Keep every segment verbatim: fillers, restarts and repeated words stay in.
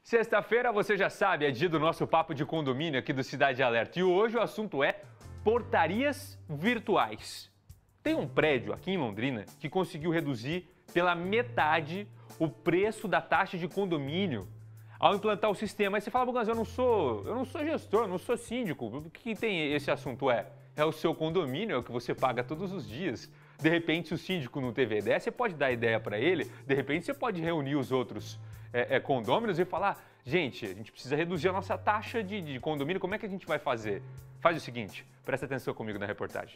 Sexta-feira, você já sabe, é dia do nosso papo de condomínio aqui do Cidade Alerta. E hoje o assunto é portarias virtuais. Tem um prédio aqui em Londrina que conseguiu reduzir pela metade o preço da taxa de condomínio ao implantar o sistema. Aí você fala, Buganza, eu não sou, eu não sou gestor, eu não sou síndico. O que tem esse assunto? É, é o seu condomínio, é o que você paga todos os dias. De repente, se o síndico não teve ideia, você pode dar ideia para ele. De repente, você pode reunir os outros é, é, condôminos e falar, gente, a gente precisa reduzir a nossa taxa de, de condomínio, como é que a gente vai fazer? Faz o seguinte, presta atenção comigo na reportagem.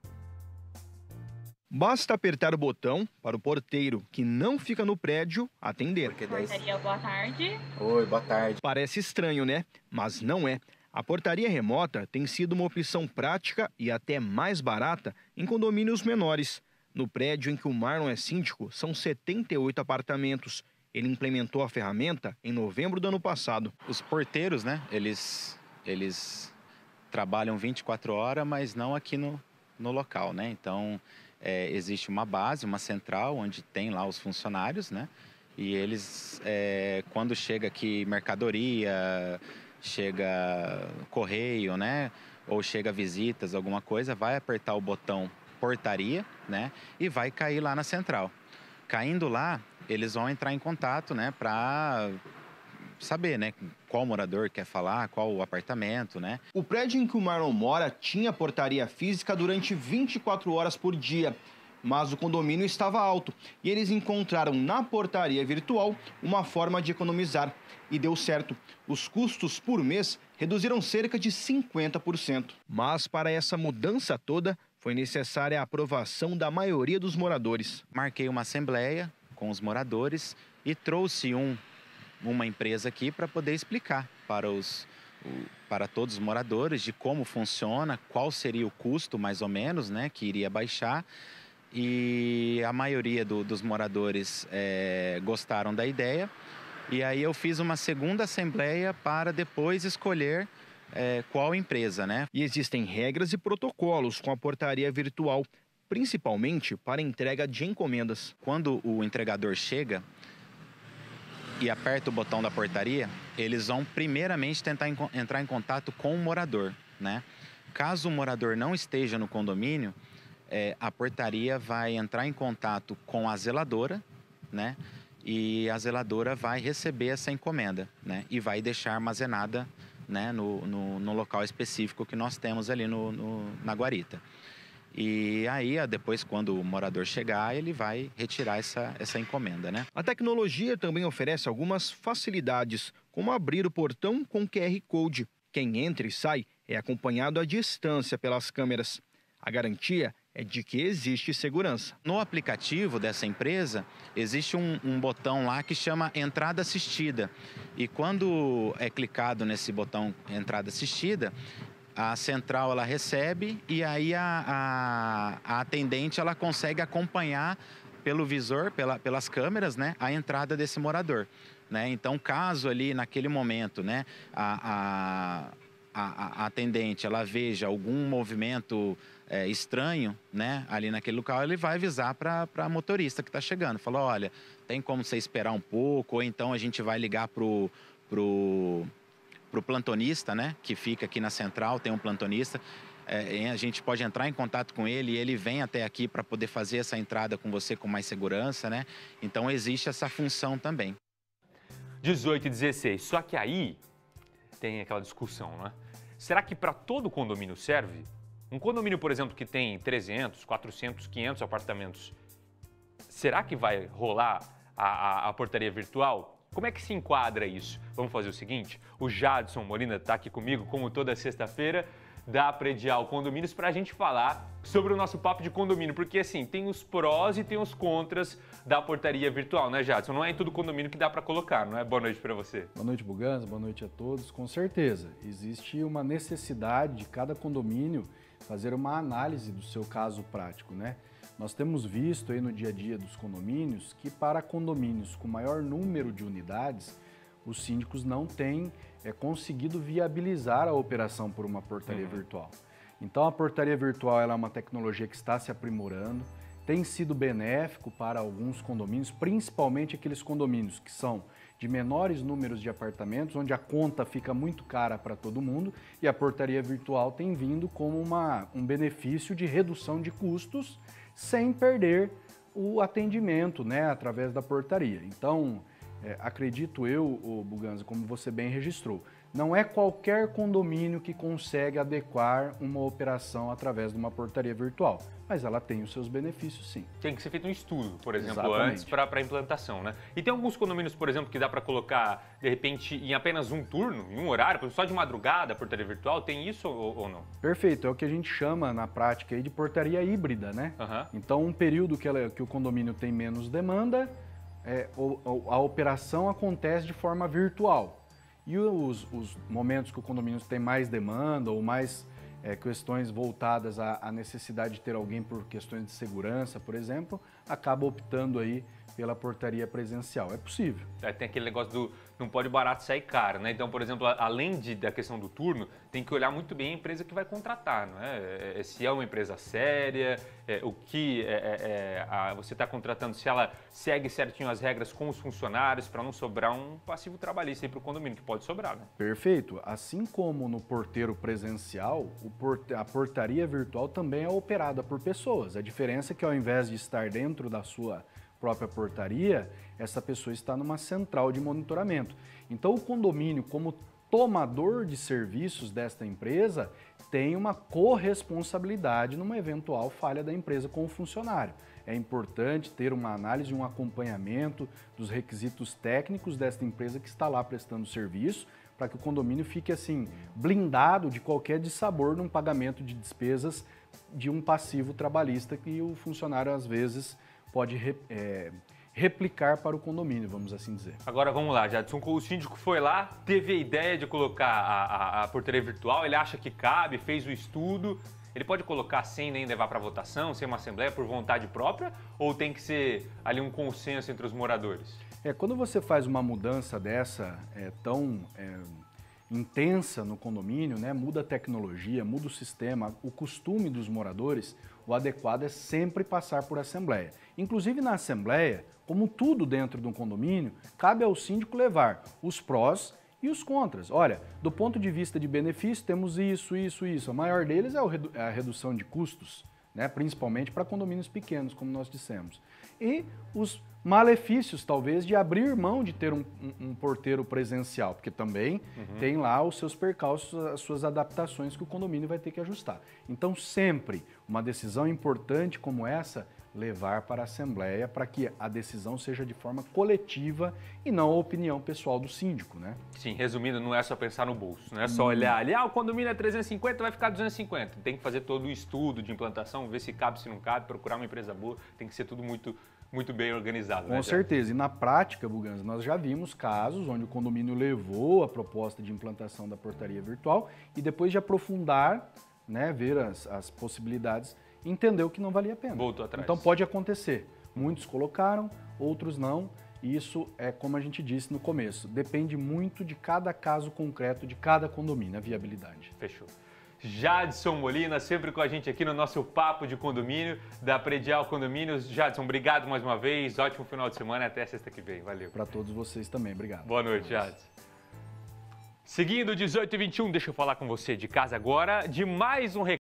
Basta apertar o botão para o porteiro, que não fica no prédio, atender. Portaria, boa tarde. Oi, boa tarde. Parece estranho, né? Mas não é. A portaria remota tem sido uma opção prática e até mais barata em condomínios menores. No prédio em que o Marlon é síndico, são setenta e oito apartamentos. Ele implementou a ferramenta em novembro do ano passado. Os porteiros, né, eles, eles trabalham vinte e quatro horas, mas não aqui no, no local, né? Então, é, existe uma base, uma central, onde tem lá os funcionários, né? E eles, é, quando chega aqui mercadoria, chega correio, né? Ou chega visitas, alguma coisa, vai apertar o botão portaria, né? E vai cair lá na central. Caindo lá, eles vão entrar em contato, né? Para saber, né? Qual morador quer falar, qual o apartamento, né? O prédio em que o Marlon mora tinha portaria física durante vinte e quatro horas por dia. Mas o condomínio estava alto e eles encontraram na portaria virtual uma forma de economizar. E deu certo. Os custos por mês reduziram cerca de cinquenta por cento. Mas para essa mudança toda, foi necessária a aprovação da maioria dos moradores. Marquei uma assembleia com os moradores e trouxe um, uma empresa aqui para poder explicar para, os, para todos os moradores de como funciona, qual seria o custo mais ou menos, né, que iria baixar. E a maioria do, dos moradores é, gostaram da ideia. E aí eu fiz uma segunda assembleia para depois escolher é, qual empresa, né? E existem regras e protocolos com a portaria virtual, principalmente para entrega de encomendas. Quando o entregador chega e aperta o botão da portaria, eles vão primeiramente tentar entrar em contato com o morador, né? Caso o morador não esteja no condomínio, É, a portaria vai entrar em contato com a zeladora, né? E a zeladora vai receber essa encomenda, né? E vai deixar armazenada, né? No, no, no local específico que nós temos ali no, no, na guarita. E aí, depois, quando o morador chegar, ele vai retirar essa, essa encomenda, né? A tecnologia também oferece algumas facilidades, como abrir o portão com Q R Code. Quem entra e sai é acompanhado à distância pelas câmeras. A garantia é de que existe segurança. No aplicativo dessa empresa, existe um, um botão lá que chama entrada assistida. E quando é clicado nesse botão entrada assistida, a central ela recebe e aí a, a, a atendente ela consegue acompanhar pelo visor, pela, pelas câmeras, né, a entrada desse morador. Né? Então, caso ali naquele momento, né, a, a, a, a atendente ela veja algum movimento É, estranho, né, ali naquele local, ele vai avisar para a motorista que está chegando. Fala, olha, tem como você esperar um pouco, ou então a gente vai ligar pro, pro, pro plantonista, né, que fica aqui na central, tem um plantonista, é, a gente pode entrar em contato com ele e ele vem até aqui para poder fazer essa entrada com você com mais segurança, né? Então existe essa função também. dezoito e dezesseis, só que aí tem aquela discussão, né? Será que para todo condomínio serve? Um condomínio, por exemplo, que tem trezentos, quatrocentos, quinhentos apartamentos, será que vai rolar a, a, a portaria virtual? Como é que se enquadra isso? Vamos fazer o seguinte, o Jadson Molina está aqui comigo, como toda sexta-feira, da Predial Condomínios, para a gente falar sobre o nosso papo de condomínio, porque assim, tem os prós e tem os contras da portaria virtual, né, Jadson? Não é em todo condomínio que dá para colocar, não é? Boa noite para você. Boa noite, Buganza, boa noite a todos. Com certeza, existe uma necessidade de cada condomínio fazer uma análise do seu caso prático, né? Nós temos visto aí no dia a dia dos condomínios que para condomínios com maior número de unidades, os síndicos não têm é, conseguido viabilizar a operação por uma portaria uhum. virtual. Então a portaria virtual ela é uma tecnologia que está se aprimorando, tem sido benéfico para alguns condomínios, principalmente aqueles condomínios que são de menores números de apartamentos, onde a conta fica muito cara para todo mundo, e a portaria virtual tem vindo como uma, um benefício de redução de custos sem perder o atendimento, né, através da portaria. Então, é, acredito eu, ô Buganza, como você bem registrou, não é qualquer condomínio que consegue adequar uma operação através de uma portaria virtual, mas ela tem os seus benefícios, sim. Tem que ser feito um estudo, por exemplo, Exatamente. antes para a implantação, né? E tem alguns condomínios, por exemplo, que dá para colocar, de repente, em apenas um turno, em um horário, por exemplo, só de madrugada, a portaria virtual, tem isso ou, ou não? Perfeito, é o que a gente chama na prática aí de portaria híbrida, né? Uhum. Então, um período que, ela, que o condomínio tem menos demanda, é, o, a operação acontece de forma virtual. E os, os momentos que o condomínio tem mais demanda ou mais é, questões voltadas à, à necessidade de ter alguém por questões de segurança, por exemplo, acaba optando aí pela portaria presencial. É possível. É, tem aquele negócio do não pode barato sair caro, né? Então, por exemplo, além de, da questão do turno, tem que olhar muito bem a empresa que vai contratar, não é? É, se é uma empresa séria, é, o que é, é, a, você está contratando, se ela segue certinho as regras com os funcionários, para não sobrar um passivo trabalhista aí para o condomínio, que pode sobrar, né? Perfeito. Assim como no porteiro presencial, o porte, a portaria virtual também é operada por pessoas. A diferença é que ao invés de estar dentro da sua própria portaria, essa pessoa está numa central de monitoramento. Então, o condomínio, como tomador de serviços desta empresa, tem uma corresponsabilidade numa eventual falha da empresa com o funcionário. É importante ter uma análise, um acompanhamento dos requisitos técnicos desta empresa que está lá prestando serviço, para que o condomínio fique assim blindado de qualquer dissabor num pagamento de despesas de um passivo trabalhista que o funcionário às vezes pode é, replicar para o condomínio, vamos assim dizer. Agora vamos lá, Jadson, o síndico foi lá, teve a ideia de colocar a, a, a portaria virtual, ele acha que cabe, fez o estudo, ele pode colocar sem nem levar para votação, sem uma assembleia, por vontade própria, ou tem que ser ali um consenso entre os moradores? É, quando você faz uma mudança dessa é, tão é, intensa no condomínio, né, muda a tecnologia, muda o sistema, o costume dos moradores, o adequado é sempre passar por assembleia. Inclusive na assembleia, como tudo dentro de um condomínio, cabe ao síndico levar os prós e os contras. Olha, do ponto de vista de benefício, temos isso, isso, isso. A maior deles é a redução de custos, né, principalmente para condomínios pequenos, como nós dissemos. E os malefícios, talvez, de abrir mão de ter um, um, um porteiro presencial, porque também uhum. tem lá os seus percalços, as suas adaptações que o condomínio vai ter que ajustar. Então, sempre uma decisão importante como essa, levar para a Assembleia para que a decisão seja de forma coletiva e não a opinião pessoal do síndico, né? Sim, resumindo, não é só pensar no bolso, não é só olhar ali, ah, o condomínio é trezentos e cinquenta, vai ficar duzentos e cinquenta. Tem que fazer todo o estudo de implantação, ver se cabe, se não cabe, procurar uma empresa boa, tem que ser tudo muito... muito bem organizado, Com né, certeza. E na prática, Buganza, nós já vimos casos onde o condomínio levou a proposta de implantação da portaria virtual e depois de aprofundar, né, ver as, as possibilidades, entendeu que não valia a pena. Voltou atrás. Então pode acontecer. Muitos colocaram, outros não. E isso é como a gente disse no começo, depende muito de cada caso concreto, de cada condomínio, a viabilidade. Fechou. Jadson Molina, sempre com a gente aqui no nosso Papo de Condomínio, da Predial Condomínios. Jadson, obrigado mais uma vez, ótimo final de semana e até sexta que vem. Valeu. Para todos vocês também, obrigado. Boa noite, Jadson. Seguindo dezoito e vinte e um, deixa eu falar com você de casa agora de mais um recado.